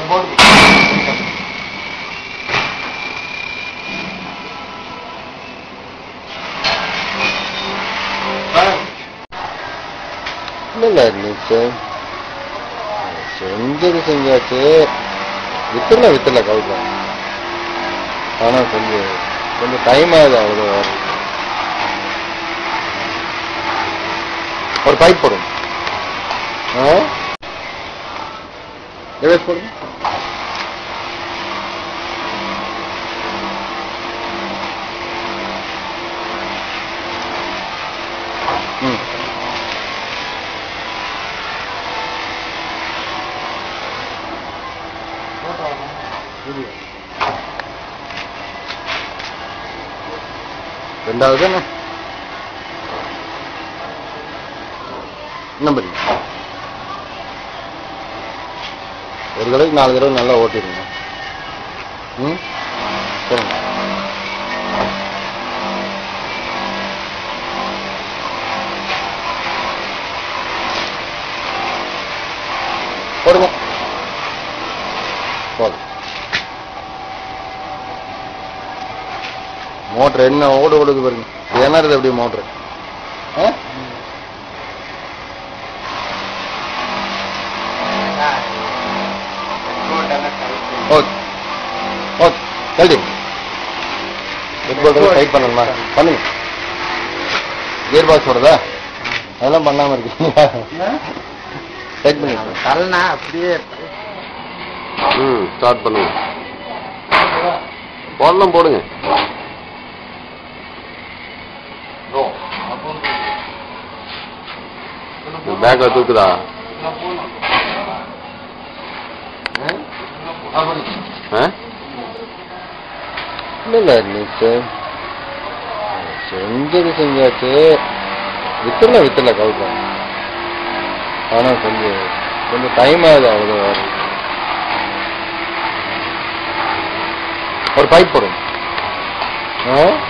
செஞ்சது செஞ்சாச்சு, வித்தல கவுக்க. ஆனா கொஞ்சம் டைம் ஆகுது. அவ்வளோ ஒரு பைப் போடும். போடும். ரெண்டாவது என்ன பண்ணி ஒரு தடவைக்கு 4 தடவை நல்லா ஓட்டிடுங்க. சரிங்க. போடுங்க. போதும். மோட்டர் என்ன ஓடுது பாருங்க. என்ன இருக்குது அப்படியே மோட்டர். ஓகே ஓகே கல்வி டைட் பண்ணணுமா? பண்ணுங்க. கியர் பாக்ஸ் வருதா? அதெல்லாம் பண்ணாம இருக்கீங்களா? டைட் பண்ணி தரலனா அப்படியே ஸ்டார்ட் பண்ணுங்க. போடலாம், போடுங்க. பேக்ல தூக்குதா? இல்ல செஞ்சது செஞ்சாச்சு, வித்தல கவுக்க. ஆனா கொஞ்சம் டைம் ஆகுது. அவ்வளோ ஒரு பைப் போடும்.